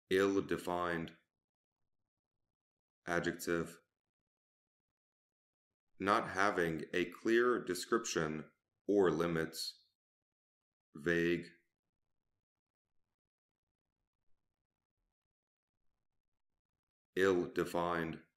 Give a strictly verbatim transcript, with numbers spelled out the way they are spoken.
ill-defined, adjective, not having a clear description or limits, vague, ill-defined,